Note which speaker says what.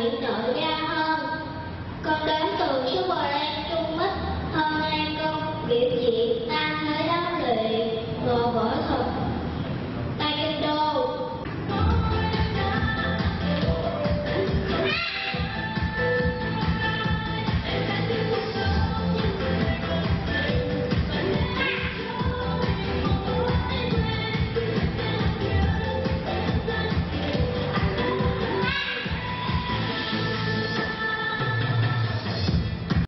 Speaker 1: diễn nội gia hơn. Con đến từ Super Land Trung Mít, hôm nay con biểu diễn